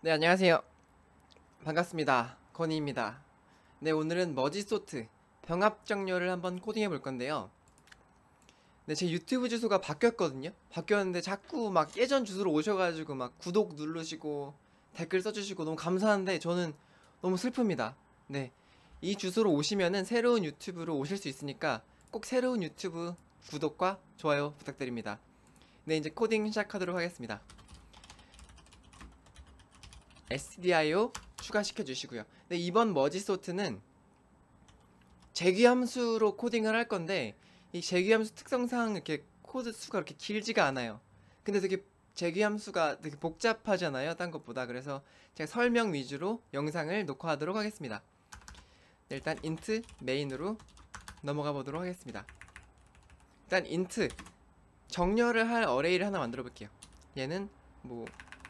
네, 안녕하세요. 반갑습니다. 건희입니다. 네, 오늘은 머지소트 병합정렬을 한번 코딩해 볼 건데요. 네, 제 유튜브 주소가 바뀌었거든요. 바뀌었는데 자꾸 막 예전 주소로 오셔가지고 막 구독 누르시고 댓글 써주시고 너무 감사한데 저는 너무 슬픕니다. 네, 이 주소로 오시면은 새로운 유튜브로 오실 수 있으니까 꼭 새로운 유튜브 구독과 좋아요 부탁드립니다. 네, 이제 코딩 시작하도록 하겠습니다. stdio 추가시켜 주시고요. 네, 이번 머지소트는 재귀함수로 코딩을 할 건데 이 재귀함수 특성상 이렇게 코드 수가 그렇게 길지가 않아요. 근데 되게 재귀함수가 되게 복잡하잖아요, 딴 것보다. 그래서 제가 설명 위주로 영상을 녹화하도록 하겠습니다. 네, 일단 int 메인으로 넘어가 보도록 하겠습니다. 일단 int 정렬을 할 어레이를 하나 만들어 볼게요. 얘는 뭐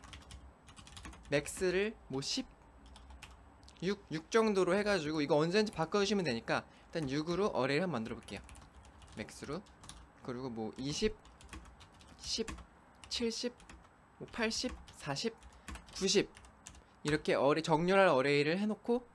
max를 뭐 10, 6 정도로 해가지고 이거 언제든지 바꿔주시면 되니까 일단 6으로 어레이를 한번 만들어 볼게요. 맥스로. 그리고 뭐 20, 10, 70, 뭐 80, 40, 90 이렇게 정렬할 어레이를 해놓고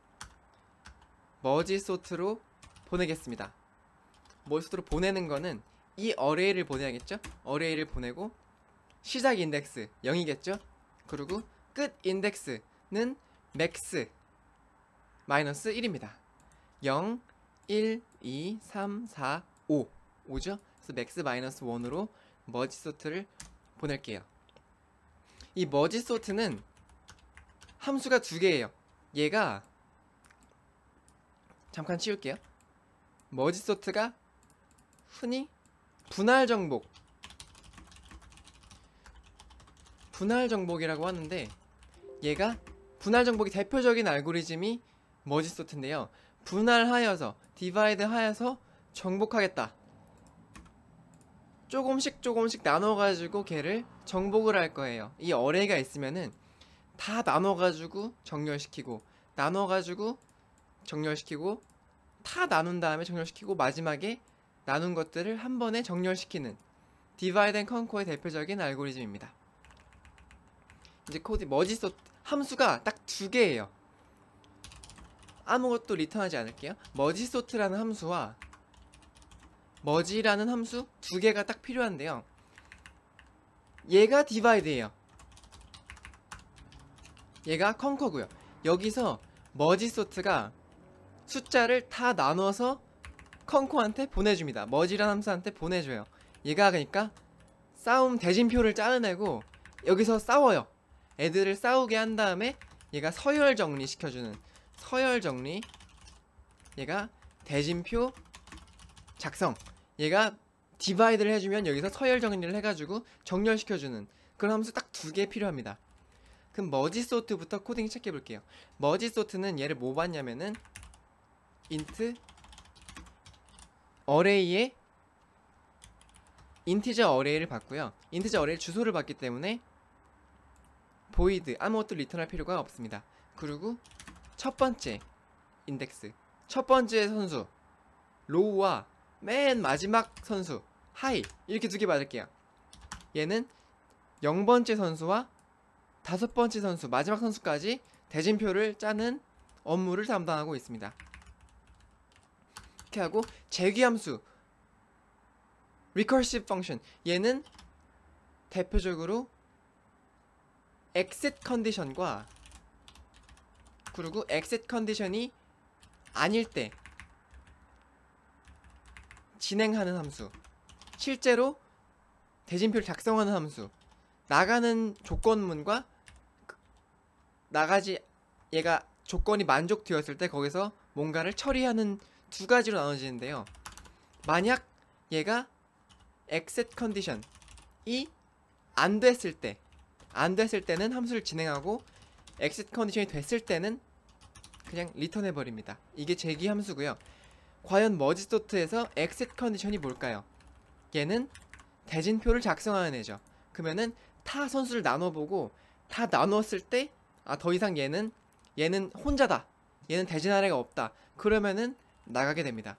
머지소트로 보내겠습니다. 머지소트로 보내는 거는 이 어레이를 보내야겠죠? 어레이를 보내고 시작 인덱스 0이겠죠? 그리고 끝 인덱스는 맥스 마이너스 1입니다. 0, 1, 2, 3, 4, 5 5죠? 그래서 맥스 마이너스 1으로 머지소트를 보낼게요. 이 머지소트는 함수가 두 개예요. 얘가 잠깐 치울게요. 머지소트가 흔히 분할 정복이라고 하는데 얘가 분할 정복의 대표적인 알고리즘이 머지소트인데요. 분할하여서 디바이드 하여서 정복하겠다. 조금씩 나눠가지고 걔를 정복을 할 거예요. 이 어레이가 있으면은 다 나눠가지고 정렬시키고 나눠가지고 정렬시키고 다 나눈 다음에 정렬시키고 마지막에 나눈 것들을 한 번에 정렬시키는 디바이드 앤 컨커의 대표적인 알고리즘입니다. 이제 코드 머지소트 함수가 딱 두 개예요. 아무것도 리턴하지 않을게요. 머지소트라는 함수와 머지라는 함수 두 개가 딱 필요한데요. 얘가 디바이드예요. 얘가 컨커고요. 여기서 머지소트가 숫자를 다 나눠서 컨커한테 보내줍니다. 머지라는 함수한테 보내줘요. 얘가 그러니까 싸움 대진표를 짜내고 여기서 싸워요. 애들을 싸우게 한 다음에 얘가 서열 정리 시켜주는 서열 정리. 얘가 대진표 작성. 얘가 디바이드를 해주면 여기서 서열 정리를 해가지고 정렬시켜주는 그런 함수 딱 두 개 필요합니다. 그럼 머지소트부터 코딩 시작해볼게요. 머지소트는 얘를 뭐 봤냐면은 int 어레이에 인티저 어레이를 봤고요. 인티저 어레이 주소를 봤기 때문에 void 아무것도 리턴할 필요가 없습니다. 그리고 첫 번째 인덱스 첫 번째 선수 로우와 맨 마지막 선수 하이 이렇게 두 개 받을게요. 얘는 0번째 선수와 5번째 선수 마지막 선수까지 대진표를 짜는 업무를 담당하고 있습니다. 이렇게 하고 재귀함수 recursive function 얘는 대표적으로 exit 컨디션과 그리고 exit 컨디션이 아닐 때 진행하는 함수, 실제로 대진표를 작성하는 함수, 나가는 조건문과 나가지 얘가 조건이 만족되었을 때 거기서 뭔가를 처리하는 두 가지로 나눠지는데요. 만약 얘가 exit 컨디션이 안 됐을 때는 함수를 진행하고 exit 컨디션이 됐을 때는 그냥 리턴해 버립니다. 이게 재귀 함수고요. 과연 머지소트에서 exit 컨디션이 뭘까요? 얘는 대진표를 작성하는 애죠. 그러면은 타 선수를 나눠보고 다 나눴을 때 더 이상 얘는 혼자다. 얘는 대진할 애가 없다. 그러면은 나가게 됩니다.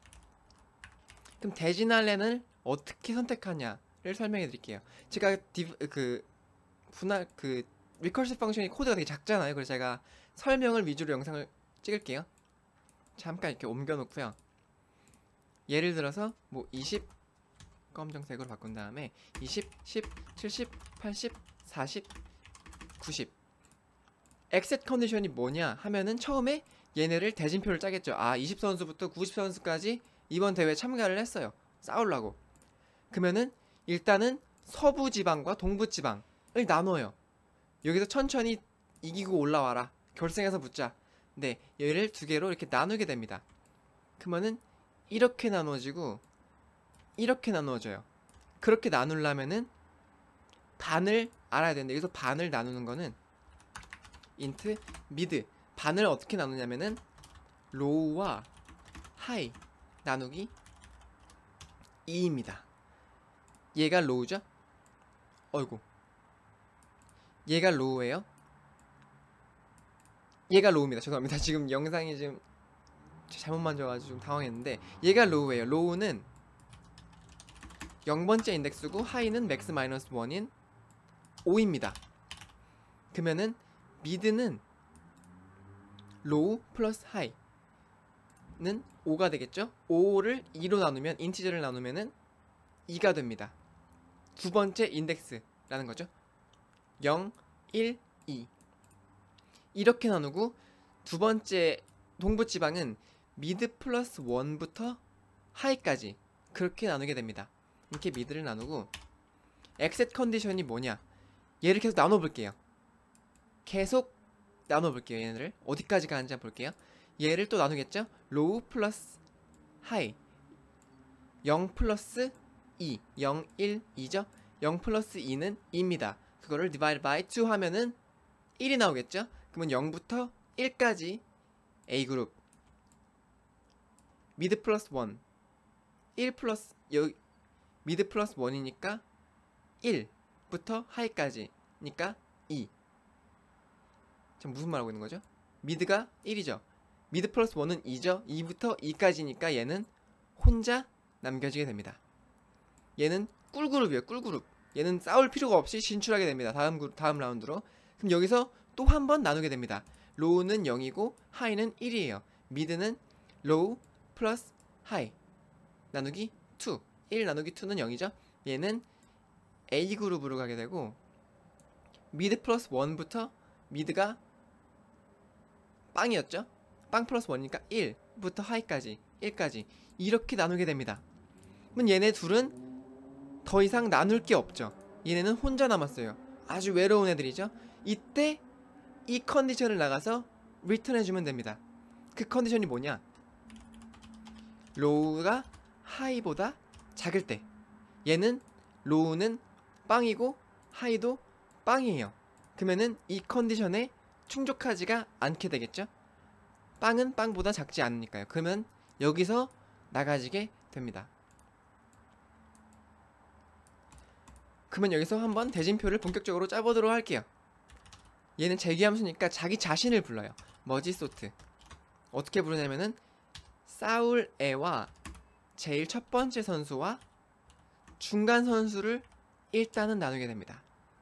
그럼 대진할 애는 어떻게 선택하냐를 설명해 드릴게요. 제가 분할 리커시브 펑션이 코드가 되게 작잖아요. 그래서 제가 설명을 위주로 영상을 찍을게요. 잠깐 이렇게 옮겨 놓고요. 예를 들어서 뭐 20 검정색으로 바꾼 다음에 20, 10, 70, 80, 40, 90 엑셋 컨디션이 뭐냐 하면은 처음에 얘네를 대진표를 짜겠죠. 아, 20선수부터 90선수까지 이번 대회에 참가를 했어요. 싸우려고. 그러면은 일단은 서부 지방과 동부 지방을 나눠요. 여기서 천천히 이기고 올라와라. 결승에서 붙자. 네, 얘를 두 개로 이렇게 나누게 됩니다. 그러면은 이렇게 나눠지고 이렇게 나누어져요. 그렇게 나누려면은 반을 알아야 되는데, 여기서 반을 나누는 거는 인트 미드, 반을 어떻게 나누냐면은 로우와 하이 나누기 2입니다. 얘가 로우죠? 어이구, 얘가 로우예요. 얘가 로우입니다. 죄송합니다. 지금 영상이 지금 잘못 만져가지고 좀 당황했는데, 얘가 로우예요. 로우는 0번째 인덱스고 하이는 맥스 마이너스 1인 5입니다. 그러면은 미드는 로우 플러스 하이는 5가 되겠죠? 5를 2로 나누면, 인티저를 나누면은 2가 됩니다. 두 번째 인덱스라는 거죠. 0, 1, 2 이렇게 나누고, 두 번째 동부지방은 미드 플러스 1부터 하이까지 그렇게 나누게 됩니다. 이렇게 미드를 나누고, 엑셋 컨디션이 뭐냐, 얘를 계속 나눠볼게요. 계속 나눠볼게요. 얘네를 어디까지 가는지 한번 볼게요. 얘를 또 나누겠죠. 로우 플러스 하이 0 플러스 2 0, 1, 2죠. 0 플러스 2는 2입니다. 그거를 divide by 2 하면은 1이 나오겠죠. 그러면 0부터 1까지 A그룹 미드 플러스 1 1 플러스 여기 미드 플러스 1이니까 1부터 하이까지니까 2. 지금 무슨 말 하고 있는 거죠? 미드가 1이죠. 미드 플러스 1은 2죠. 2부터 2까지니까 얘는 혼자 남겨지게 됩니다. 얘는 꿀그룹이에요. 꿀그룹. 얘는 싸울 필요가 없이 진출하게 됩니다. 다음 라운드로. 그럼 여기서 또 한 번 나누게 됩니다. 로우는 0이고 하이는 1이에요. 미드는 로우 플러스 하이 나누기 2. 1 나누기 2는 0이죠. 얘는 A그룹으로 가게 되고, 미드 플러스 1부터 미드가 빵이었죠? 빵 플러스 1이니까 1부터 하이까지 1까지 이렇게 나누게 됩니다. 그럼 얘네 둘은 더 이상 나눌 게 없죠. 얘네는 혼자 남았어요. 아주 외로운 애들이죠. 이때 이 컨디션을 나가서 리턴해주면 됩니다. 그 컨디션이 뭐냐, 로우가 하이보다 작을 때, 얘는 로우는 빵이고 하이도 빵이에요. 그러면은 이 컨디션에 충족하지가 않게 되겠죠. 빵은 빵보다 작지 않으니까요. 그러면 여기서 나가지게 됩니다. 그러면 여기서 한번 대진표를 본격적으로 짜보도록 할게요. 얘는 재귀함수니까 자기 자신을 불러요. 머지소트. 어떻게 부르냐면은 싸울 애와 제일 첫 번째 선수와 중간 선수를 일단은 나누게 됩니다.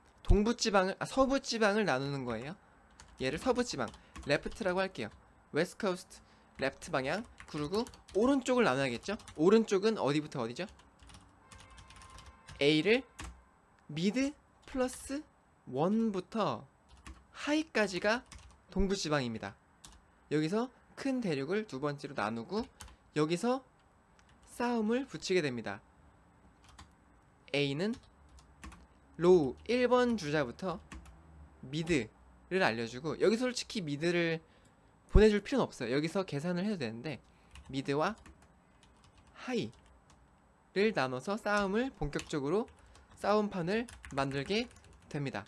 서부지방을 나누는 거예요. 얘를 서부지방, 레프트라고 할게요. 웨스트 코스트, 레프트 방향. 그리고 오른쪽을 나눠야겠죠? 오른쪽은 어디부터 어디죠? A를 미드 플러스 1부터 하이까지가 동부지방입니다. 여기서 큰 대륙을 두 번째로 나누고, 여기서 싸움을 붙이게 됩니다. A는 로우 1번 주자부터 미드를 알려주고, 여기서 솔직히 미드를 보내줄 필요는 없어요. 여기서 계산을 해도 되는데, 미드와 하이를 나눠서 싸움을 본격적으로 싸움판을 만들게 됩니다.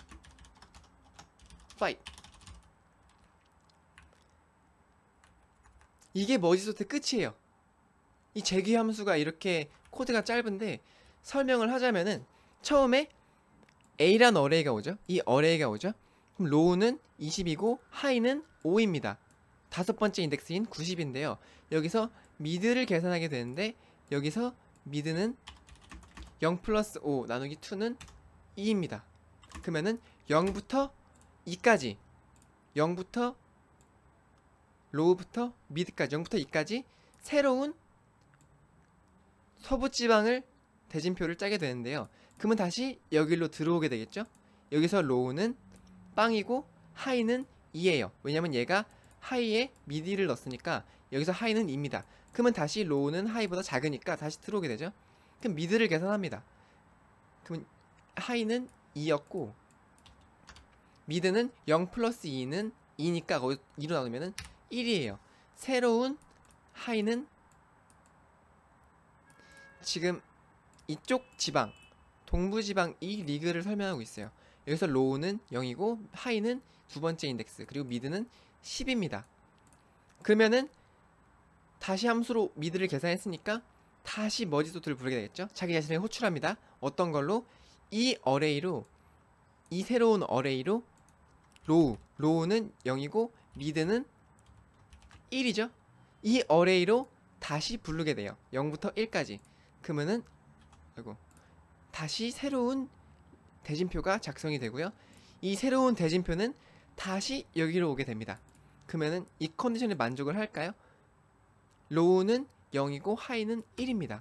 파이트. 이게 머지소트 끝이에요. 이 재귀함수가 이렇게 코드가 짧은데, 설명을 하자면은 처음에 A란 어레이가 오죠. 이 어레이가 오죠. 그럼 로우는 20이고 하이는 5입니다. 다섯 번째 인덱스인 90인데요. 여기서 미드를 계산하게 되는데, 여기서 미드는 0 플러스 5 나누기 2는 2입니다. 그러면은 0부터 2까지 0부터 로우부터 미드까지 0부터 2까지 새로운 서부지방을 대진표를 짜게 되는데요. 그러면 다시 여기로 들어오게 되겠죠. 여기서 로우는 빵이고 하이는 2예요. 왜냐면 얘가 하이에 미디를 넣었으니까 여기서 하이는 2입니다. 그러면 다시 로우는 하이보다 작으니까 다시 들어오게 되죠. 그럼 미드를 계산합니다. 그럼 하이는 2였고 미드는 0 플러스 2는 2니까 거기 2로 나누면은 1이에요. 새로운 하이는 지금 이쪽 지방 동부지방 이 리그를 설명하고 있어요. 여기서 로우는 0이고 하이는 두 번째 인덱스 그리고 미드는 10입니다. 그러면은 다시 함수로 미드를 계산했으니까 다시 머지소트를 부르게 되겠죠. 자기 자신을 호출합니다. 어떤 걸로? 이 어레이로 이 새로운 어레이로 로우는 0이고 미드는 1이죠. 이 어레이로 다시 부르게 돼요. 0부터 1까지. 그러면은 다시 새로운 대진표가 작성이 되고요. 이 새로운 대진표는 다시 여기로 오게 됩니다. 그러면은 이 컨디션에 만족을 할까요? 로우는 0이고 하이는 1입니다.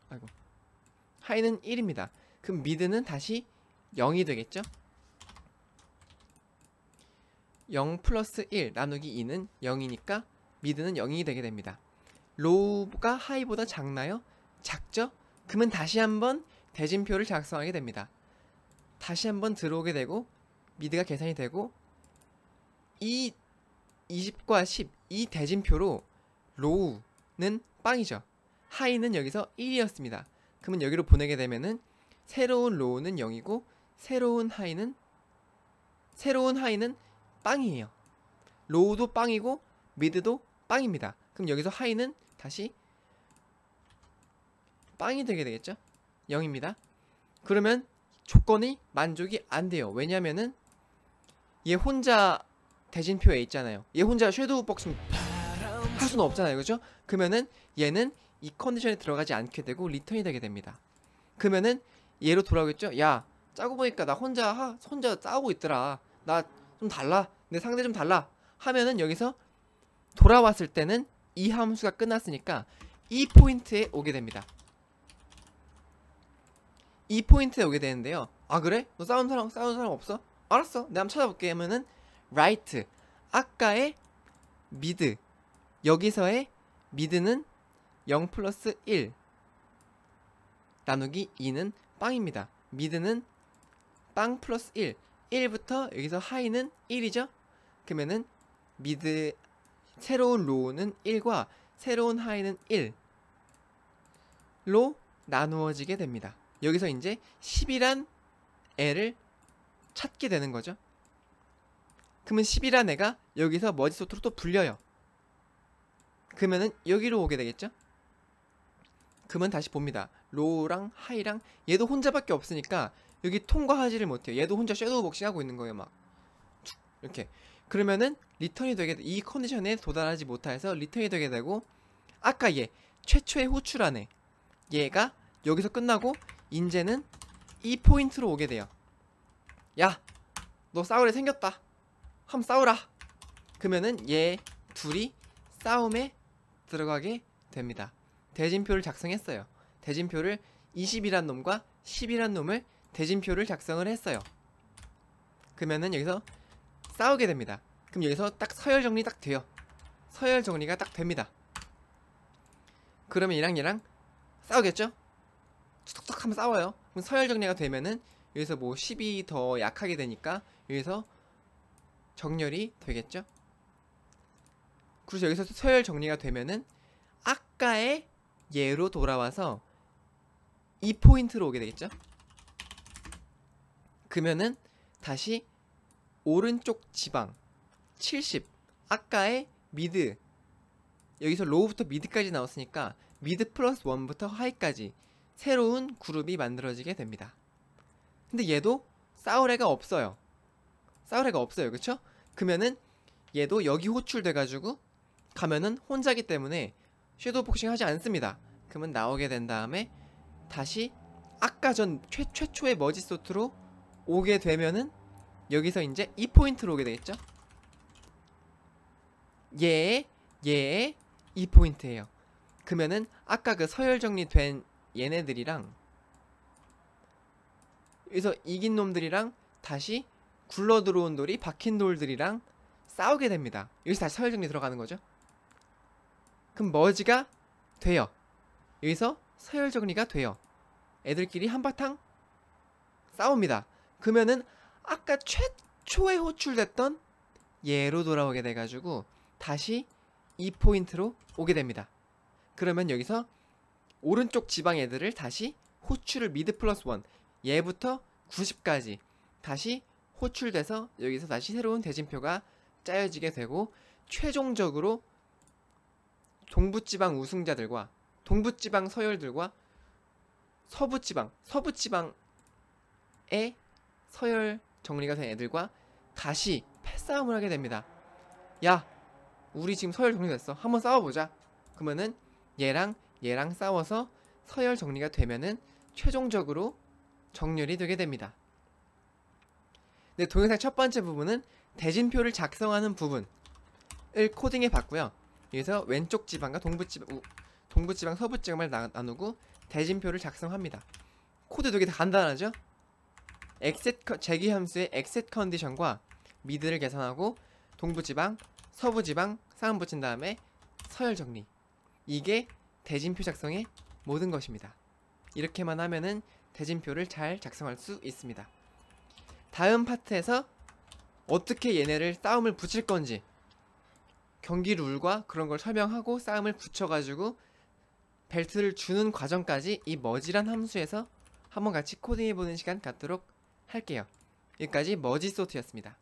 하이는 1입니다. 그럼 미드는 다시 0이 되겠죠? 0 플러스 1 나누기 2는 0이니까 미드는 0이 되게 됩니다. 로우가 하이보다 작나요? 작죠? 그러면 다시 한번 대진표를 작성하게 됩니다. 다시 한번 들어오게 되고 미드가 계산이 되고 이 20과 10 이 대진표로 로우는 빵이죠. 하이는 여기서 1이었습니다. 그러면 여기로 보내게 되면은 새로운 로우는 0이고 새로운 하이는 빵이에요. 로우도 빵이고 미드도 빵입니다. 그럼 여기서 하이는 다시 빵이 되게 되겠죠? 0입니다. 그러면 조건이 만족이 안 돼요. 왜냐면은 얘 혼자 대진표에 있잖아요. 얘 혼자 섀도우 복싱 할 수는 없잖아요. 그죠? 그러면은 얘는 이 컨디션에 들어가지 않게 되고 리턴이 되게 됩니다. 그러면은 얘로 돌아오겠죠? 야, 짜고 보니까 나 혼자 싸우고 있더라. 나 좀 달라. 내 상대 좀 달라. 하면은 여기서 돌아왔을 때는 이 함수가 끝났으니까 이 포인트에 오게 됩니다. 이 포인트에 오게 되는데요. 아 그래? 너 싸우는 사람 없어? 알았어. 내가 한번 찾아볼게. 하면은 right 아까의 미드 여기서의 미드는 0 플러스 1 나누기 2는 빵입니다. 미드는 빵 플러스 1 1부터 여기서 하이는 1이죠? 그러면은 미드 새로운 로우는 1과 새로운 하이는 1로 나누어지게 됩니다. 여기서 이제 10이란 애를 찾게 되는 거죠. 그러면 10이란 애가 여기서 머지소트로 또 불려요. 그러면은 여기로 오게 되겠죠? 그러면 다시 봅니다. 로우랑 하이랑 얘도 혼자밖에 없으니까 여기 통과하지를 못해요. 얘도 혼자 섀도우 복싱 하고 있는 거예요. 막 이렇게. 그러면은 리턴이 되게 이 컨디션에 도달하지 못해서 리턴이 되게 되고 아까 얘 최초의 호출한 애 얘가 여기서 끝나고 이제는 이 포인트로 오게 돼요. 야, 너 싸우래 생겼다. 한번 싸우라. 그러면은 얘 둘이 싸움에 들어가게 됩니다. 대진표를 작성했어요. 대진표를 20이란 놈과 10이란 놈을 대진표를 작성을 했어요. 그러면은 여기서 싸우게 됩니다. 그럼 여기서 딱 서열 정리 딱 돼요. 서열 정리가 딱 됩니다. 그러면 얘랑 싸우겠죠? 툭툭 하면 싸워요. 그럼 서열 정리가 되면은 여기서 뭐 10이 더 약하게 되니까 여기서 정렬이 되겠죠? 그래서 여기서 서열 정리가 되면은 아까의 얘로 돌아와서 이 포인트로 오게 되겠죠? 그러면은 다시 오른쪽 지방 70 아까의 미드 여기서 로우부터 미드까지 나왔으니까 미드 플러스 1부터 하이까지 새로운 그룹이 만들어지게 됩니다. 근데 얘도 싸울 애가 없어요. 그쵸? 그러면은 얘도 여기 호출돼가지고 가면은 혼자기 때문에 섀도우 복싱 하지 않습니다. 그러면 나오게 된 다음에 다시 아까 전 최초의 머지소트로 오게 되면은 여기서 이제 2포인트로 오게 되겠죠. 얘의 2포인트예요. 그러면은 아까 그 서열 정리된 얘네들이랑 여기서 이긴 놈들이랑 다시 굴러 들어온 돌이 박힌 돌들이랑 싸우게 됩니다. 여기서 다시 서열 정리 들어가는 거죠. 그럼 머지가 돼요. 여기서 서열 정리가 돼요. 애들끼리 한바탕 싸웁니다. 그러면은 아까 최초에 호출됐던 얘로 돌아오게 돼가지고 다시 2포인트로 오게 됩니다. 그러면 여기서 오른쪽 지방 애들을 다시 호출을 미드 플러스 1 얘부터 90까지 다시 호출돼서 여기서 다시 새로운 대진표가 짜여지게 되고 최종적으로 동부지방 우승자들과 동부지방 서열들과 서부지방의 서열 정리가 된 애들과 다시 패싸움을 하게 됩니다. 야, 우리 지금 서열 정리됐어. 한번 싸워보자. 그러면은 얘랑 싸워서 서열 정리가 되면은 최종적으로 정렬이 되게 됩니다. 네, 동영상 첫 번째 부분은 대진표를 작성하는 부분을 코딩해 봤고요. 여기서 왼쪽 지방과 동부지방, 서부지방을 나누고 대진표를 작성합니다. 코드 되게 간단하죠? 제기 함수의 exit 컨디션과 미드를 계산하고 동부지방, 서부지방 쌍음 붙인 다음에 서열 정리. 이게 대진표 작성의 모든 것입니다. 이렇게만 하면은 대진표를 잘 작성할 수 있습니다. 다음 파트에서 어떻게 얘네를 싸움을 붙일 건지 경기 룰과 그런 걸 설명하고 싸움을 붙여가지고 벨트를 주는 과정까지 이 머지란 함수에서 한번 같이 코딩해보는 시간 갖도록 할게요. 여기까지 머지소트였습니다.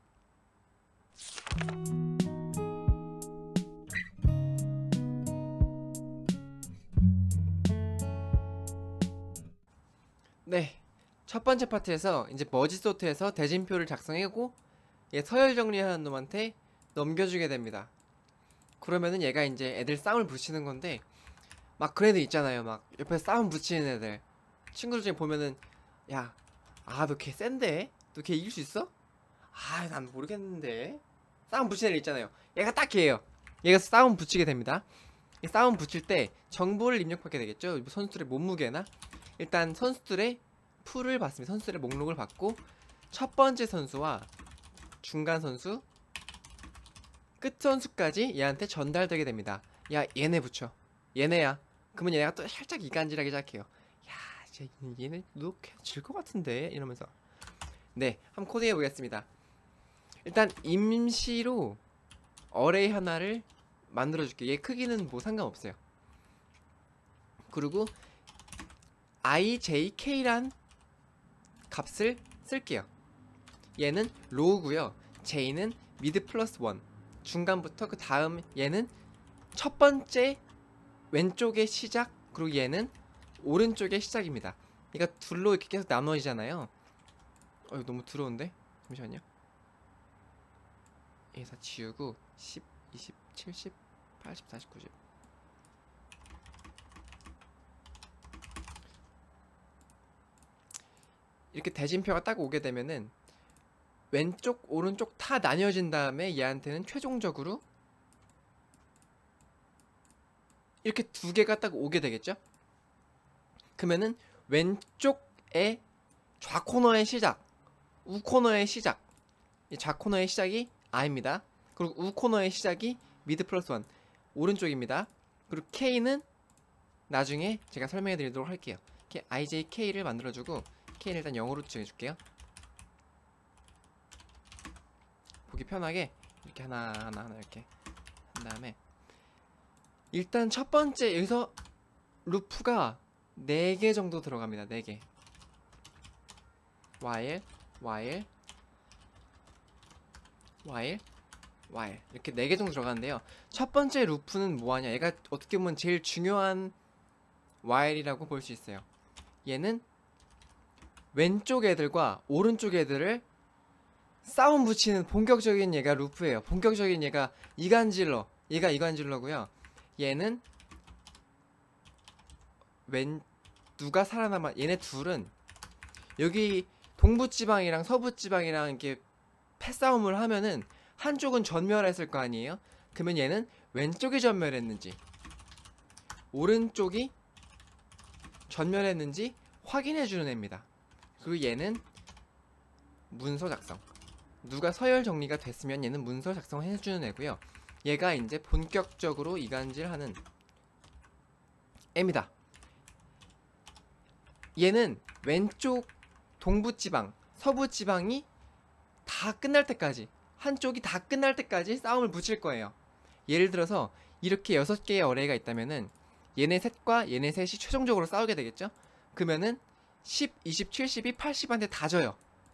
네, 첫 번째 파트에서 이제 머지소트에서 대진표를 작성하고 얘 서열 정리하는 놈한테 넘겨주게 됩니다. 그러면은 얘가 이제 애들 싸움을 붙이는 건데 막 그런 애들 있잖아요. 막 옆에서 싸움 붙이는 애들 친구들 중에 보면은 야, 너 걔 센데? 너 걔 이길 수 있어? 난 모르겠는데. 싸움 붙이는 애들 있잖아요. 얘가 딱 걔예요. 얘가 싸움 붙이게 됩니다. 싸움 붙일 때 정보를 입력하게 되겠죠. 선수들의 몸무게나 일단 선수들의 풀을 봤습니다. 선수들의 목록을 받고 첫 번째 선수와 중간 선수, 끝 선수까지 얘한테 전달되게 됩니다. 야, 얘네 붙여. 얘네야. 그러면 얘가 또 살짝 이간질하기 시작해요. 야, 얘네 너 질 것 같은데? 이러면서. 네, 한번 코딩해 보겠습니다. 일단 임시로 어레이 하나를 만들어줄게요. 얘 크기는 뭐 상관없어요. 그리고 ijk란 값을 쓸게요. 얘는 로우고요. j는 미드 플러스 1 중간부터 그 다음 얘는 첫 번째 왼쪽의 시작, 그리고 얘는 오른쪽의 시작입니다. 얘가 둘로 이렇게 계속 나눠지잖아요. 이거 너무 더러운데? 잠시만요. 얘사 지우고 10, 20, 70, 80, 40, 90 이렇게 대진표가 딱 오게 되면은 왼쪽 오른쪽 다 나뉘어진 다음에 얘한테는 최종적으로 이렇게 두 개가 딱 오게 되겠죠. 그러면은 왼쪽의 좌코너의 시작, 우코너의 시작, 이 좌코너의 시작이 I입니다. 그리고 우코너의 시작이 미드 플러스 1 오른쪽입니다. 그리고 K는 나중에 제가 설명해 드리도록 할게요. 이렇게 IJK를 만들어주고 K를 일단 0으로 정해줄게요. 보기 편하게 이렇게 하나 이렇게 한 다음에 일단 첫 번째 여기서 루프가 4개 정도 들어갑니다. 4개 while 이렇게 4개 정도 들어가는데요. 첫 번째 루프는 뭐하냐, 얘가 어떻게 보면 제일 중요한 while이라고 볼 수 있어요. 얘는 왼쪽 애들과 오른쪽 애들을 싸움 붙이는 본격적인 얘가 루프예요. 본격적인 얘가 얘가 이간질러고요. 얘는 누가 살아남아, 얘네 둘은 여기 동부지방이랑 서부지방이랑 이렇게 패싸움을 하면은 한쪽은 전멸했을 거 아니에요? 그러면 얘는 왼쪽이 전멸했는지 오른쪽이 전멸했는지 확인해주는 애입니다. 그리고 얘는 문서 작성. 누가 서열 정리가 됐으면 얘는 문서 작성해주는 애고요. 얘가 이제 본격적으로 이간질하는 애입니다. 얘는 왼쪽 동부지방, 서부지방이 다 끝날 때까지, 한쪽이 다 끝날 때까지 싸움을 붙일 거예요. 예를 들어서 이렇게 6개의 어레이가 있다면은 얘네 셋과 얘네 셋이 최종적으로 싸우게 되겠죠? 그러면은 10, 20, 70이 80한테 다 져요.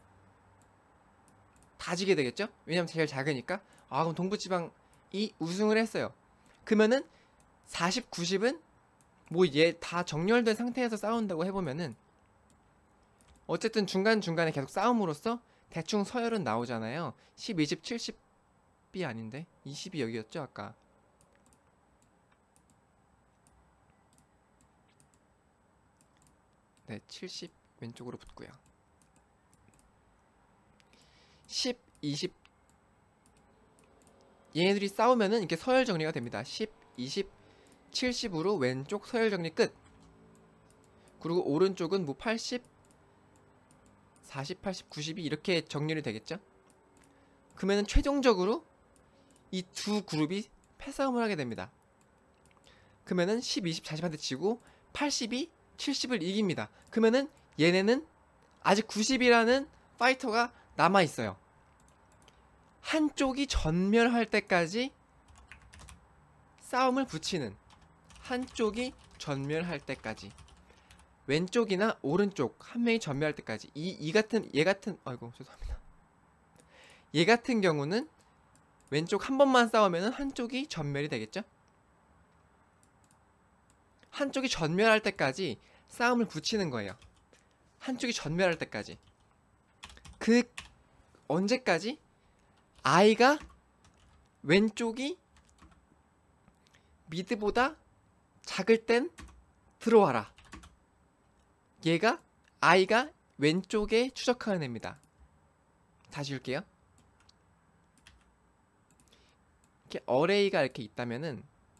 다 지게 되겠죠? 왜냐면 제일 작으니까. 아, 그럼 동부지방이 우승을 했어요. 그러면은 40, 90은 뭐 얘 다 정렬된 상태에서 싸운다고 해보면은 어쨌든 중간중간에 계속 싸움으로써 대충 서열은 나오잖아요. 10, 20, 70이 아닌데 20이 여기였죠 아까. 네, 70 왼쪽으로 붙고요. 10, 20 얘네들이 싸우면은 이렇게 서열 정리가 됩니다. 10, 20, 70으로 왼쪽 서열 정리 끝. 그리고 오른쪽은 뭐 80, 40, 80, 90이 이렇게 정렬이 되겠죠? 그러면은 최종적으로 이 두 그룹이 패싸움을 하게 됩니다. 그러면은 10, 20, 40한테 지고 80이 70을 이깁니다. 그러면은 얘네는 아직 90이라는 파이터가 남아있어요. 한쪽이 전멸할 때까지 싸움을 붙이는, 한쪽이 전멸할 때까지, 왼쪽이나 오른쪽 한 명이 전멸할 때까지. 아이고 죄송합니다. 얘 같은 경우는 왼쪽 한 번만 싸우면은 한쪽이 전멸이 되겠죠? 한쪽이 전멸할 때까지 싸움을 붙이는 거예요. 한쪽이 전멸할 때까지. 그 언제까지? 아이가 왼쪽이 미드보다 작을 땐 들어와라. 얘가 아이가 왼쪽에 추적하는 애입니다. 다시 줄게요. 이렇게 어레이가 이렇게 있다면은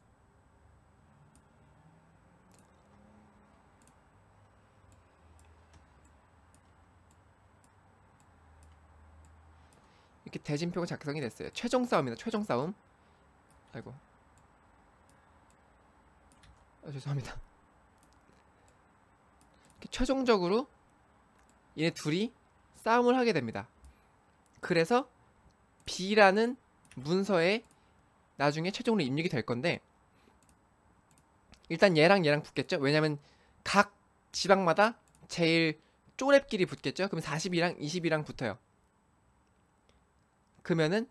이렇게 대진표가 작성이 됐어요. 최종 싸움입니다. 최종 싸움. 아이고. 죄송합니다. 이렇게 최종적으로 얘네 둘이 싸움을 하게 됩니다. 그래서 B라는 문서에 나중에 최종으로 입력이 될 건데, 일단 얘랑 얘랑 붙겠죠? 왜냐면 각 지방마다 제일 쪼렙끼리 붙겠죠? 그럼 40이랑 20이랑 붙어요. 그러면은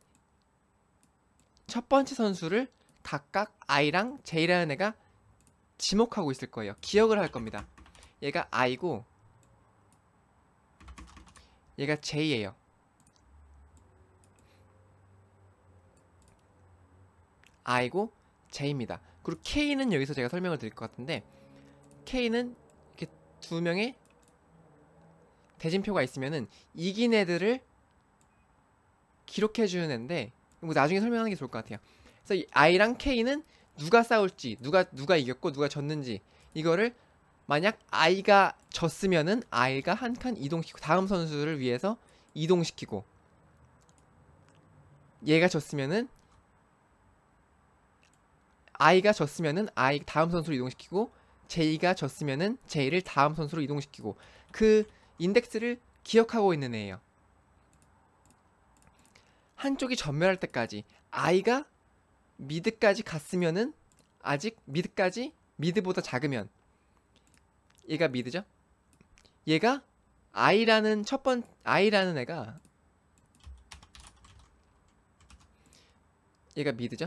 첫 번째 선수를 각각 I랑 J라는 애가 지목하고 있을 거예요. 기억을 할 겁니다. 얘가 I고 얘가 J예요. I고 J입니다. 그리고 K는 여기서 제가 설명을 드릴 것 같은데, K는 이렇게 두 명의 대진표가 있으면은 이긴 애들을 기록해주는 애인데, 뭐 나중에 설명하는 게 좋을 것 같아요. 그래서 이 I랑 K는 누가 싸울지, 누가 이겼고 누가 졌는지, 이거를 만약 I가 졌으면은 I가 한 칸 이동시키고 다음 선수를 위해서 이동시키고, 얘가 졌으면은 I가 졌으면은 I 다음 선수로 이동시키고, J가 졌으면은 J를 다음 선수로 이동시키고, 그 인덱스를 기억하고 있는 애예요. 한쪽이 전멸할 때까지 I가 미드까지 갔으면은, 아직 미드보다 작으면, 얘가 미드죠? 얘가 I라는 I라는 애가, 얘가 미드죠?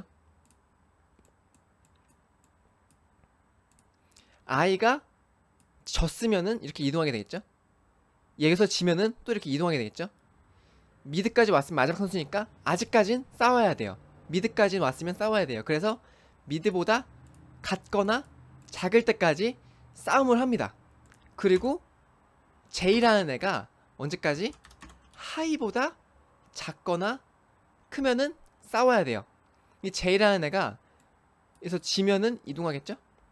I가 졌으면은 이렇게 이동하게 되겠죠? 여기서 지면은 또 이렇게 이동하게 되겠죠? 미드까지 왔으면 마지막 선수니까 아직까진 싸워야 돼요. 미드까지 왔으면 싸워야 돼요. 그래서 미드보다 같거나 작을 때까지 싸움을 합니다. 그리고 J라는 애가 언제까지? 하이보다 작거나 크면은 싸워야 돼요. 이 J라는 애가 여기서 지면은 이동하겠죠?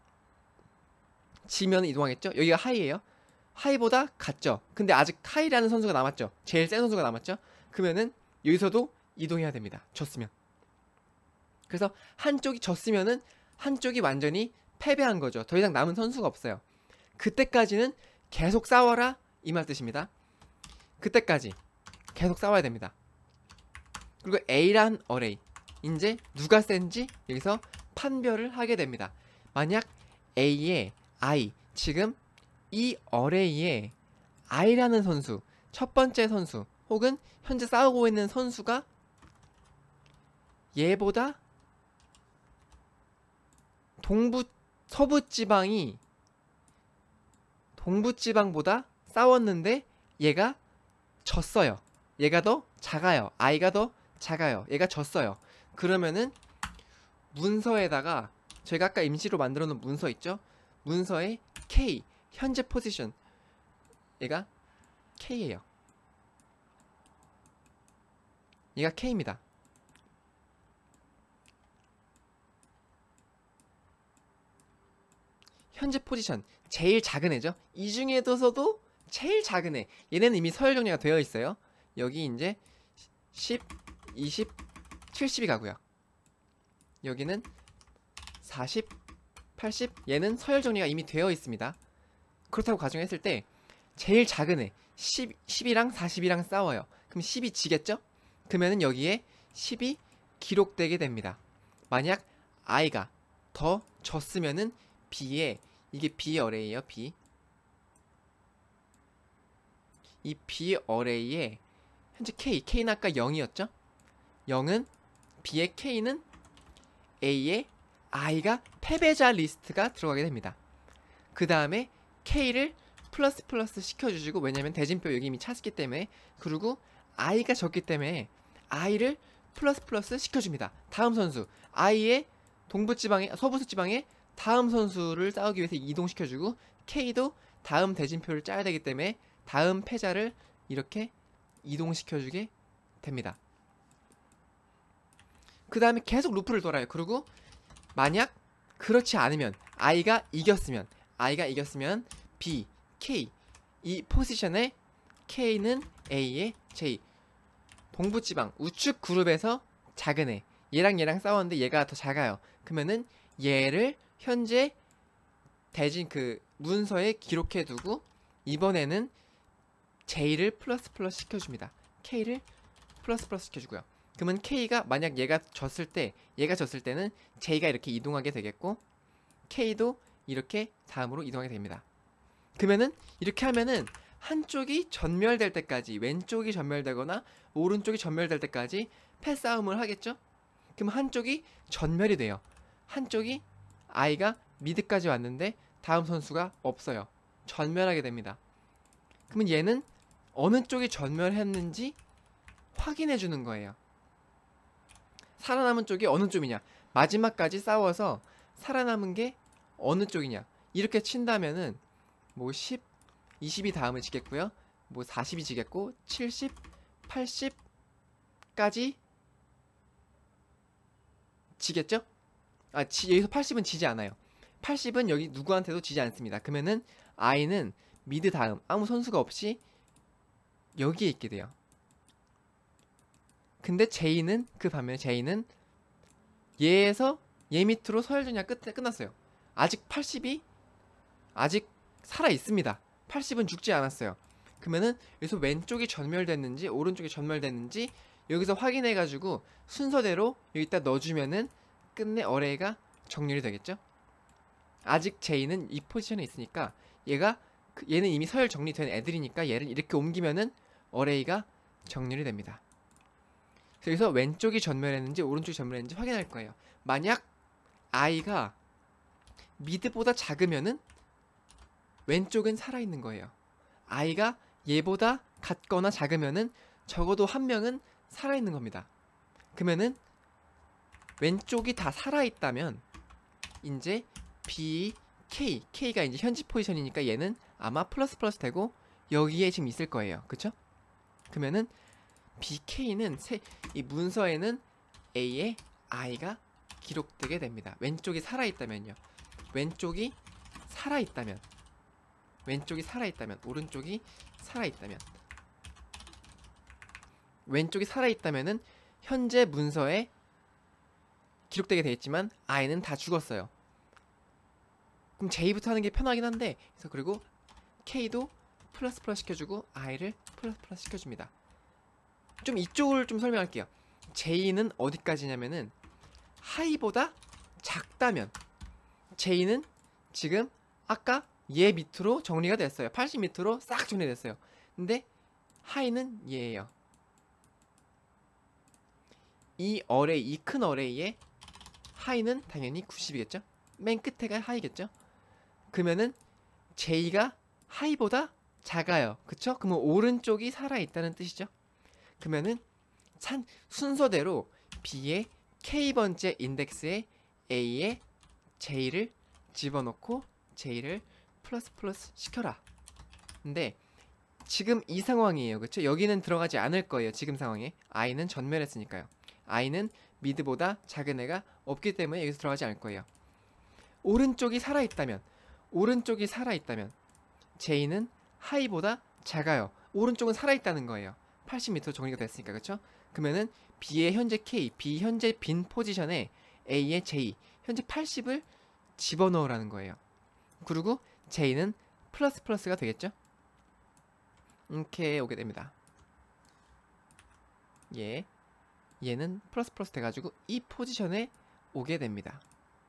지면은 이동하겠죠? 여기가 하이예요. 하이보다 같죠? 근데 아직 하이라는 선수가 남았죠? 제일 센 선수가 남았죠? 그러면은 여기서도 이동해야 됩니다. 졌으면. 그래서 한쪽이 졌으면은 한쪽이 완전히 패배한 거죠. 더 이상 남은 선수가 없어요. 그때까지는 계속 싸워라 이 말 뜻입니다. 그때까지 계속 싸워야 됩니다. 그리고 A란 어레이, 이제 누가 센지 여기서 판별을 하게 됩니다. 만약 A의 I, 지금 이 어레이에 I라는 선수, 첫 번째 선수 혹은 현재 싸우고 있는 선수가 얘보다 서부지방이 동부지방보다 싸웠는데 얘가 졌어요. 얘가 더 작아요. I가 더 작아요. 얘가 졌어요. 그러면은 문서에다가 저희가 아까 임시로 만들어 놓은 문서 있죠? 문서에 K, 현재 포지션, 얘가 K예요. 얘가 K입니다. 현재 포지션 제일 작은 애죠. 이 중에서도 제일 작은 애. 얘네는 이미 서열 정리가 되어 있어요. 여기 이제 10, 20, 70이 가고요. 여기는 40, 80. 얘는 서열 정리가 이미 되어 있습니다. 그렇다고 가정했을 때 제일 작은 애 10이랑 40이랑 싸워요. 그럼 10이 지겠죠? 그러면은 여기에 10이 기록되게 됩니다. 만약 I가 더 졌으면은 B에, 이게 B 어레이예요. B. 이 B 어레이에 현재 K는 아까 0이었죠? 0은 B의 K는 A의 I가 패배자 리스트가 들어가게 됩니다. 그 다음에 K를 플러스 시켜주시고, 왜냐면 대진표 여기 이미 찼기 때문에, 그리고 I가 졌기 때문에 I를 플러스 시켜줍니다. 다음 선수 I의 동부지방에, 서부지방에 다음 선수를 싸우기 위해서 이동시켜주고, K도 다음 대진표를 짜야 되기 때문에 다음 패자를 이렇게 이동시켜주게 됩니다. 그 다음에 계속 루프를 돌아요. 그리고 만약 그렇지 않으면, I가 이겼으면 B, K, 이 포지션에 K는 A의 J, 동부지방 우측 그룹에서 작은 애, 얘랑 싸웠는데 얘가 더 작아요. 그러면은 얘를 현재 대진 그 문서에 기록해두고, 이번에는 J를 플러스 시켜줍니다. K를 플러스 시켜주고요. 그러면 K가 만약 얘가 졌을 때는 J가 이렇게 이동하게 되겠고, K도 이렇게 다음으로 이동하게 됩니다. 그러면은 이렇게 하면은 한쪽이 전멸될 때까지, 왼쪽이 전멸되거나 오른쪽이 전멸될 때까지 패싸움을 하겠죠? 그럼 한쪽이 전멸이 돼요. 한쪽이 I가 미드까지 왔는데 다음 선수가 없어요. 전멸하게 됩니다. 그러면 얘는 어느 쪽이 전멸했는지 확인해 주는 거예요. 살아남은 쪽이 어느 쪽이냐, 마지막까지 싸워서 살아남은 게 어느 쪽이냐, 이렇게 친다면은 뭐 10, 20이 다음을 지겠고요, 뭐 40이 지겠고, 70, 80까지 지겠죠? 여기서 80은 지지 않아요. 80은 여기 누구한테도 지지 않습니다. 그러면은 I는 미드 다음 아무 선수가 없이 여기에 있게 돼요. 근데 J는, 그 반면에 J는 얘에서 얘 밑으로 서열전이가 끝났어요. 아직 80이 아직 살아 있습니다. 80은 죽지 않았어요. 그러면은 여기서 왼쪽이 전멸됐는지 오른쪽이 전멸됐는지 여기서 확인해가지고 순서대로 여기다 넣어주면은 끝내 어레이가 정렬이 되겠죠. 아직 J는 이 포지션에 있으니까 얘는 이미 서열 정리된 애들이니까 얘를 이렇게 옮기면은 어레이가 정렬이 됩니다. 그래서 왼쪽이 전멸했는지 오른쪽이 전멸했는지 확인할 거예요. 만약 I가 미드보다 작으면은 왼쪽은 살아있는 거예요. I가 얘보다 같거나 작으면은 적어도 한 명은 살아있는 겁니다. 그러면은 왼쪽이 다 살아있다면 이제 B, K가 이제 현지 포지션이니까 얘는 아마 플러스 되고 여기에 지금 있을 거예요. 그쵸? 그러면은 BK는 이 문서에는 A의 I가 기록되게 됩니다. 왼쪽이 살아있다면요. 왼쪽이 살아있다면 오른쪽이 살아있다면 왼쪽이 살아있다면은 현재 문서에 기록되게 되어 있지만 I는 다 죽었어요. 그럼 J부터 하는 게 편하긴 한데, 그래서 그리고 K도 플러스 플러스 시켜주고 I를 플러스 플러스 시켜줍니다. 좀 이쪽을 좀 설명할게요. J는 어디까지냐면은 하이보다 작다면, J는 지금 아까 얘 밑으로 정리가 됐어요. 80 밑으로 싹 정리됐어요. 근데 하이는 얘예요. 이 큰 어레이의 하이는 당연히 90이겠죠? 맨 끝에가 하이겠죠? 그러면은 J가 하이보다 작아요. 그쵸? 그러면 오른쪽이 살아있다는 뜻이죠? 그러면은 순서대로 B의 K번째 인덱스에 A에 J를 집어넣고 J를 플러스 플러스 시켜라. 근데 지금 이 상황이에요. 그쵸? 여기는 들어가지 않을 거예요. 지금 상황에 I는 전멸했으니까요. I는 미드보다 작은 애가 없기 때문에 여기서 들어가지 않을 거예요. 오른쪽이 살아있다면 J는 하이보다 작아요. 오른쪽은 살아있다는 거예요. 80m 정리가 됐으니까. 그쵸? 그러면은 B의 현재 K, B 현재 빈 포지션에 A의 J, 현재 80을 집어넣으라는 거예요. 그리고 J는 플러스 플러스가 되겠죠? 이렇게 오게 됩니다. 얘는 플러스 플러스 돼가지고 이 포지션에 오게 됩니다.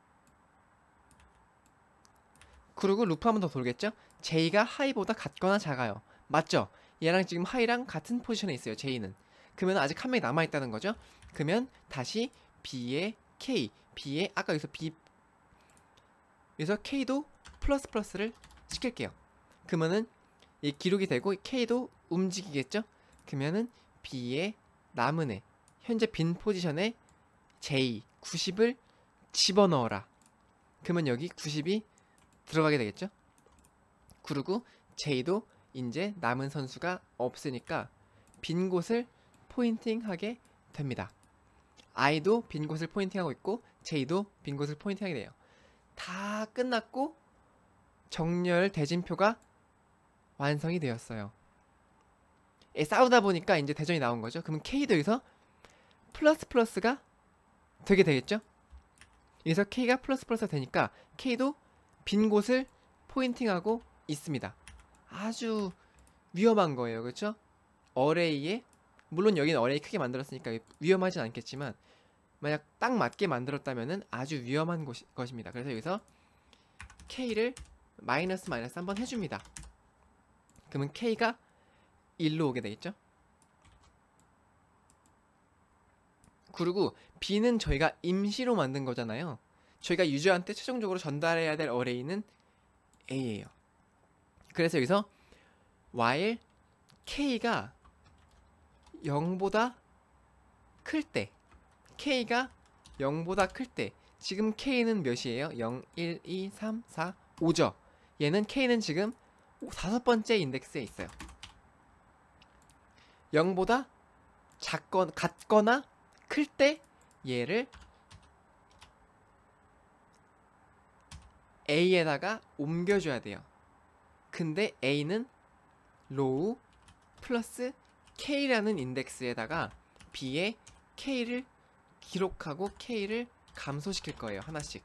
그리고 루프 한 번 더 돌겠죠? J가 하이보다 같거나 작아요. 맞죠? 얘랑 지금 하이랑 같은 포지션에 있어요. J는. 그러면 아직 한 명이 남아있다는 거죠? 그러면 다시 B의 K, B의 아까 여기서 여기서 K도 플러스 플러스를 시킬게요. 그러면은 이 기록이 되고 K도 움직이겠죠? 그러면은 B의 남은 애, 현재 빈 포지션에 J 90을 집어넣어라. 그러면 여기 90이 들어가게 되겠죠? 그리고 J도 이제 남은 선수가 없으니까 빈 곳을 포인팅하게 됩니다. I도 빈 곳을 포인팅하고 있고 J도 빈 곳을 포인팅하게 돼요. 다 끝났고 정렬 대진표가 완성이 되었어요. 싸우다 보니까 이제 대전이 나온 거죠. 그러면 K도 여기서 플러스 플러스가 되게 되겠죠? 여기서 K가 플러스 플러스가 되니까 K도 빈 곳을 포인팅하고 있습니다. 아주 위험한 거예요. 그렇죠? 어레이에, 물론 여기는 어레이 크게 만들었으니까 위험하진 않겠지만 만약 딱 맞게 만들었다면은 아주 위험한 것입니다. 그래서 여기서 K를 마이너스 한번 해줍니다. 그러면 K가 1로 오게 되겠죠? 그리고 B는 저희가 임시로 만든 거잖아요. 저희가 유저한테 최종적으로 전달해야 될 어레이는 A예요. 그래서 여기서 while K가 0보다 클 때, K가 0보다 클 때, 지금 K는 몇이에요? 0, 1, 2, 3, 4, 5죠. 얘는 K는 지금 5번째 인덱스에 있어요. 0보다 같거나 클 때 얘를 A에다가 옮겨줘야 돼요. 근데 A는 로우 플러스 K라는 인덱스에다가 B의 K를 기록하고 K를 감소시킬 거예요. 하나씩.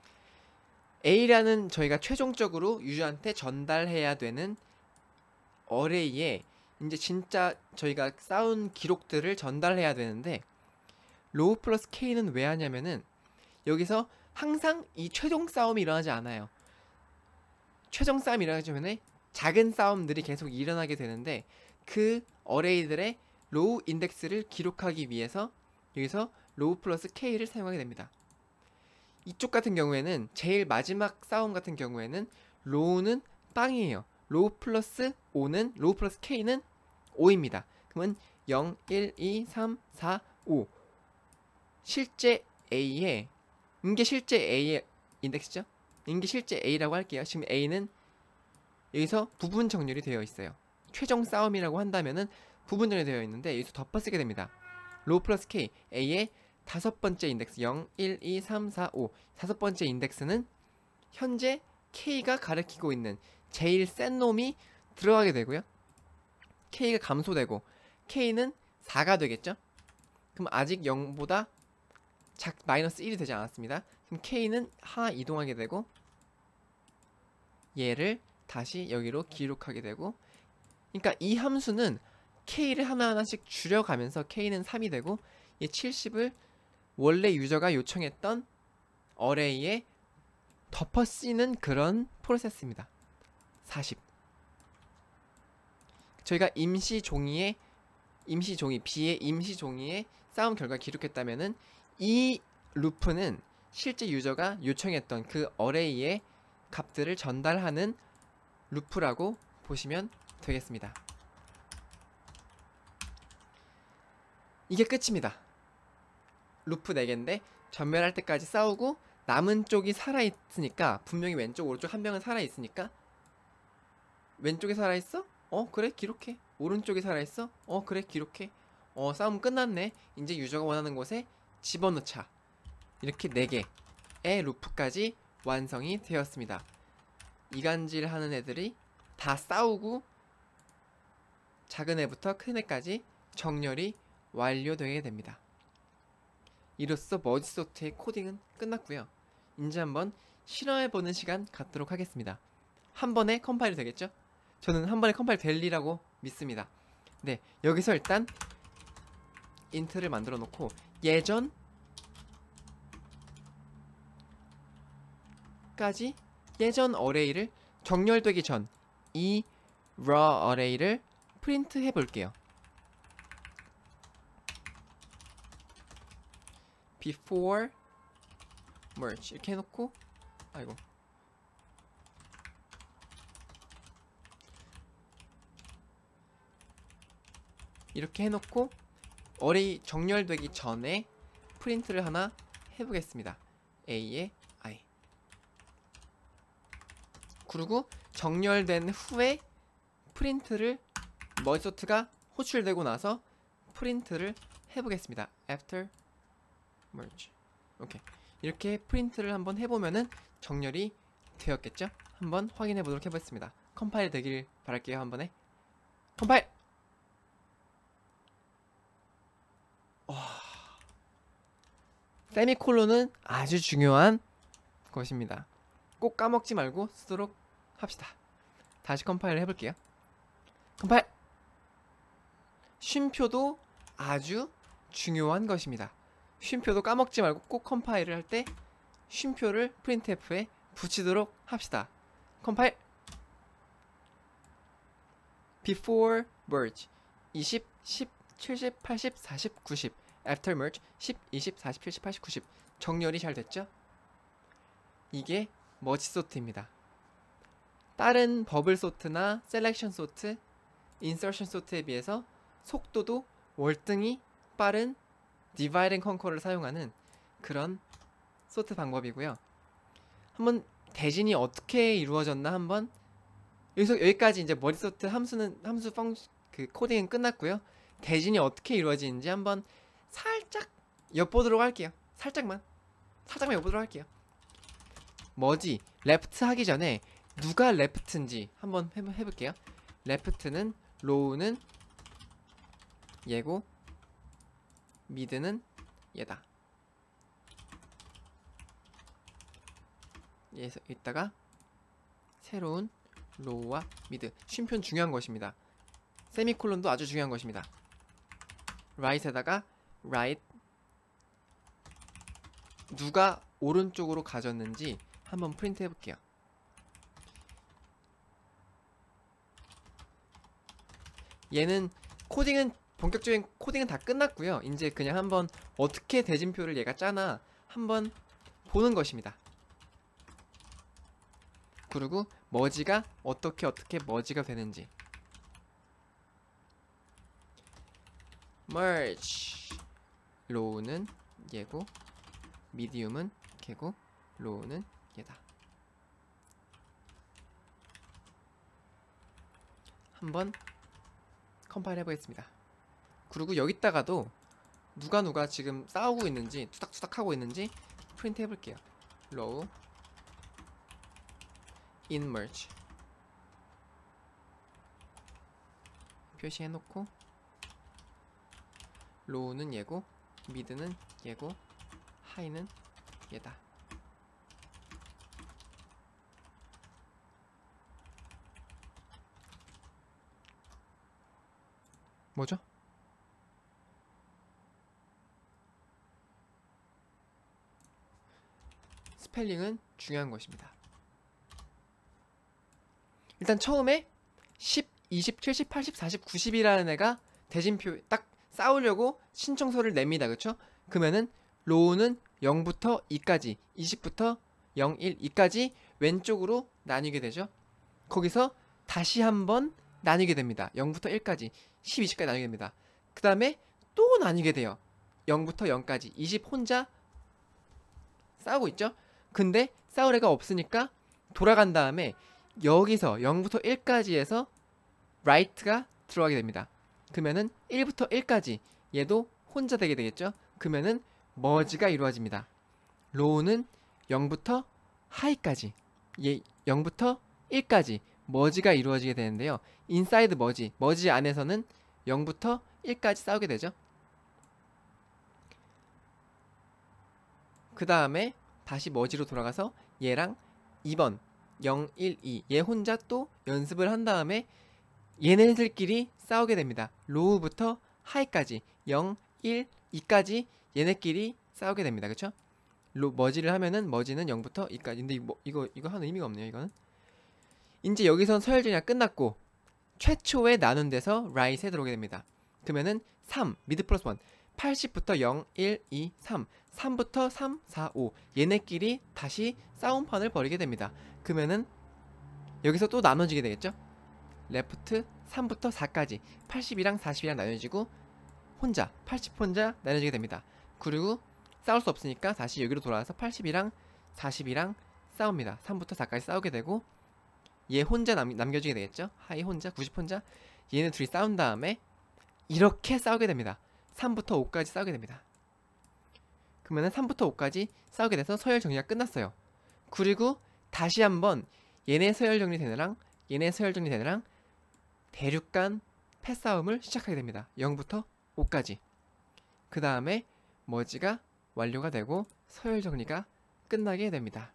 A라는 저희가 최종적으로 유저한테 전달해야 되는 어레이에 이제 진짜 저희가 쌓은 기록들을 전달해야 되는데, 로우 플러스 K는 왜 하냐면은 여기서 항상 이 최종 싸움이 일어나지 않아요. 최종 싸움이 일어나기 작은 싸움들이 계속 일어나게 되는데, 그 어레이들의 로우 인덱스를 기록하기 위해서 여기서 로우 플러스 K를 사용하게 됩니다. 이쪽 같은 경우에는 제일 마지막 싸움 같은 경우에는 로우는 빵이에요. 로우 플러스 K는 5입니다. 그러면 0, 1, 2, 3, 4, 5. 실제 A의, 이게 실제 A의 인덱스죠? 이게 실제 A라고 할게요. 지금 A는 여기서 부분 정렬이 되어 있어요. 최종 싸움이라고 한다면은 부분전이 되어 있는데 여기서 덮어쓰게 됩니다. 로우 플러스 K, A의 다섯 번째 인덱스 0, 1, 2, 3, 4, 5 다섯 번째 인덱스는 현재 K가 가리키고 있는 제일 센 놈이 들어가게 되고요. K가 감소되고 K는 4가 되겠죠? 그럼 아직 0보다 마이너스 1이 되지 않았습니다. 그럼 K는 하나 이동하게 되고 얘를 다시 여기로 기록하게 되고, 그러니까 이 함수는 K를 하나하나씩 줄여가면서 K는 3이 되고 이 70을 원래 유저가 요청했던 어레이에 덮어 씌는 그런 프로세스입니다. 40. 저희가 임시 종이에 B의 임시 종이에 싸움 결과 기록했다면은 이 루프는 실제 유저가 요청했던 그 어레이의 값들을 전달하는 루프라고 보시면 되겠습니다. 이게 끝입니다. 루프 4개인데 전멸할 때까지 싸우고 남은 쪽이 살아있으니까, 분명히 왼쪽 오른쪽 한 명은 살아있으니까 왼쪽에 살아있어? 그래 기록해. 오른쪽에 살아있어? 그래 기록해. 싸움 끝났네. 이제 유저가 원하는 곳에 집어넣자. 이렇게 4개의 루프까지 완성이 되었습니다. 이간질 하는 애들이 다 싸우고 작은 애부터 큰 애까지 정렬이 완료되게 됩니다. 이로써 머지소트의 코딩은 끝났고요. 이제 한번 실험해보는 시간 갖도록 하겠습니다. 한 번에 컴파일이 되겠죠? 저는 한 번에 컴파일 될 리라고 믿습니다. 네, 여기서 일단 인트를 만들어 놓고 예전까지 예전 어레이를 정렬되기 전 이 raw 어레이를 프린트 해볼게요. before merge 이렇게 해놓고, 아이고, 이렇게 해놓고 어레이 정렬되기 전에 프린트를 하나 해보겠습니다. A의 I. 그리고 정렬된 후에 프린트를 머지소트가 호출되고 나서 프린트를 해보겠습니다. after merge. 오케이. 이렇게 프린트를 한번 해보면은 정렬이 되었겠죠? 한번 확인해 보도록 해보겠습니다. 컴파일 되길 바랄게요. 한 번에 컴파일. 세미콜론은 아주 중요한 것입니다. 꼭 까먹지 말고 쓰도록 합시다. 다시 컴파일을 해볼게요. 컴파일. 쉼표도 아주 중요한 것입니다. 쉼표도 까먹지 말고 꼭 컴파일을 할 때 쉼표를 printf에 붙이도록 합시다. 컴파일. before merge 20, 10, 70, 80, 40, 90 after merge 10, 20, 40, 70, 80, 90 정렬이 잘 됐죠? 이게 머지 소트입니다. 다른 버블 소트나 셀렉션 소트, 인서션 소트에 비해서 속도도 월등히 빠른 디바이드 앤 컨커를 사용하는 그런 소트 방법이고요. 한번 대진이 어떻게 이루어졌나 한번 여기까지 이제 머리 소트 함수 코딩은 끝났고요. 대진이 어떻게 이루어지는지 한번 살짝 엿보도록 할게요. 살짝만 엿보도록 할게요. 머지 레프트 하기 전에 누가 레프트인지 한번 해볼게요. 레프트는 로우는 얘고 미드는 얘다. 얘에서 이따가 새로운 로우와 미드. 쉼표는 중요한 것입니다. 세미콜론도 아주 중요한 것입니다. right에다가 right 누가 오른쪽으로 가졌는지 한번 프린트 해볼게요. 얘는 본격적인 코딩은 다 끝났고요. 이제 그냥 한번 어떻게 대진표를 얘가 짜나 한번 보는 것입니다. 그리고 머지가 어떻게 머지가 되는지. merge 로우는 얘고 미디움은 걔고 로우는 얘다. 한번 컴파일 해보겠습니다. 그리고 여기다가도 누가 지금 싸우고 있는지 투닥투닥 하고 있는지 프린트 해볼게요. row in merge 표시해놓고 low는 얘고 mid는 얘고 high는 얘다. 뭐죠? 스펠링은 중요한 것입니다. 일단 처음에 10, 20, 70, 80, 40, 90이라는 애가 대진표 딱 싸우려고 신청서를 냅니다. 그쵸? 그러면은 로우는 0부터 2까지 20부터 0, 1, 2까지 왼쪽으로 나뉘게 되죠. 거기서 다시 한번 나뉘게 됩니다. 0부터 1까지 10, 20까지 나뉘게 됩니다. 그 다음에 또 나뉘게 돼요. 0부터 0까지 20 혼자 싸우고 있죠. 근데 싸울 애가 없으니까 돌아간 다음에 여기서 0부터 1까지에서 right가 들어가게 됩니다. 그러면은 1부터 1까지 얘도 혼자 되게 되겠죠. 그러면은 머지가 이루어집니다. low는 0부터 high까지 얘 0부터 1까지 머지가 이루어지게 되는데요. inside 머지 안에서는 0부터 1까지 싸우게 되죠. 그 다음에 다시 머지로 돌아가서 얘랑 2번 0, 1, 2 얘 혼자 또 연습을 한 다음에 얘네들끼리 싸우게 됩니다. 로우부터 하이까지 0, 1, 2까지 얘네끼리 싸우게 됩니다. 그쵸? 머지를 하면은 머지는 0부터 2까지. 근데 이거 하는 의미가 없네요. 이거는 이제 여기선 서열 정리가 끝났고 최초에 나눈 데서 right에 들어오게 됩니다. 그러면은 3 미드 플러스 1 80부터 0, 1, 2, 3 3부터 3, 4, 5 얘네끼리 다시 싸움판을 벌이게 됩니다. 그러면은 여기서 또 나눠지게 되겠죠? 레프트 3부터 4까지 80이랑 40이랑 나눠지고 혼자 80 혼자 나눠지게 됩니다. 그리고 싸울 수 없으니까 다시 여기로 돌아와서 80이랑 40이랑 싸웁니다. 3부터 4까지 싸우게 되고 얘 혼자 남겨지게 되겠죠? 하이 혼자 90 혼자 얘네 둘이 싸운 다음에 이렇게 싸우게 됩니다. 3부터 5까지 싸우게 됩니다. 그러면은 3부터 5까지 싸우게 돼서 서열 정리가 끝났어요. 그리고 다시 한번 얘네 서열 정리되느랑 얘네 서열 정리되느랑 대륙 간 패싸움을 시작하게 됩니다. 0부터 5까지. 그 다음에 머지가 완료가 되고 서열 정리가 끝나게 됩니다.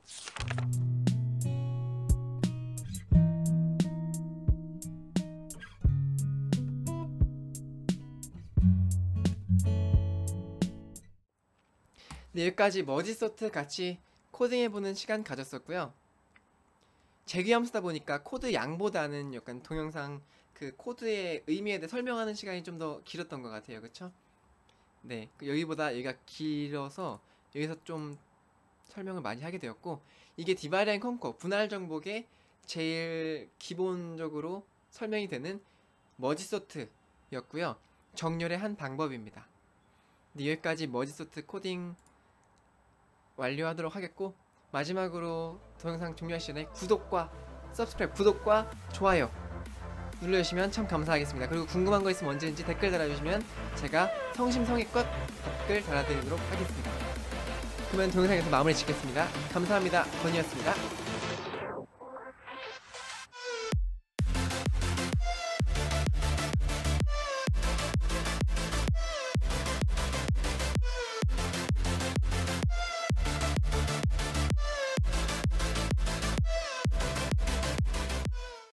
네, 여기까지 머지소트 같이 코딩해보는 시간 가졌었고요. 재규함 쓰다 보니까 코드 양보다는 약간 동영상 그 코드의 의미에 대해 설명하는 시간이 좀 더 길었던 것 같아요. 그쵸? 네, 여기보다 여기가 길어서 여기서 좀 설명을 많이 하게 되었고, 이게 디바이드 앤 컨커 분할 정복의 제일 기본적으로 설명이 되는 머지소트였고요. 정렬의 한 방법입니다. 네, 여기까지 머지소트 코딩 완료하도록 하겠고, 마지막으로 동영상 종료하기 전에 구독과 좋아요 눌러주시면 참 감사하겠습니다. 그리고 궁금한 거 있으면 언제든지 댓글 달아주시면 제가 성심성의껏 답글 달아드리도록 하겠습니다. 그러면 동영상에서 마무리 짓겠습니다. 감사합니다. 건이었습니다.